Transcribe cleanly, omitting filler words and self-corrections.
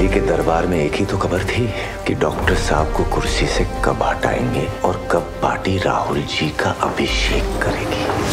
के दरबार में एक ही तो खबर थी कि डॉक्टर साहब को कुर्सी से कब हटाएंगे और कब पार्टी राहुल जी का अभिषेक करेगी।